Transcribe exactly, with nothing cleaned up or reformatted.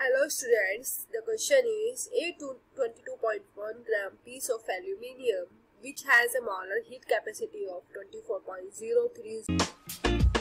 Hello students, the question is a twenty-two point one gram piece of aluminium which has a molar heat capacity of twenty-four point zero three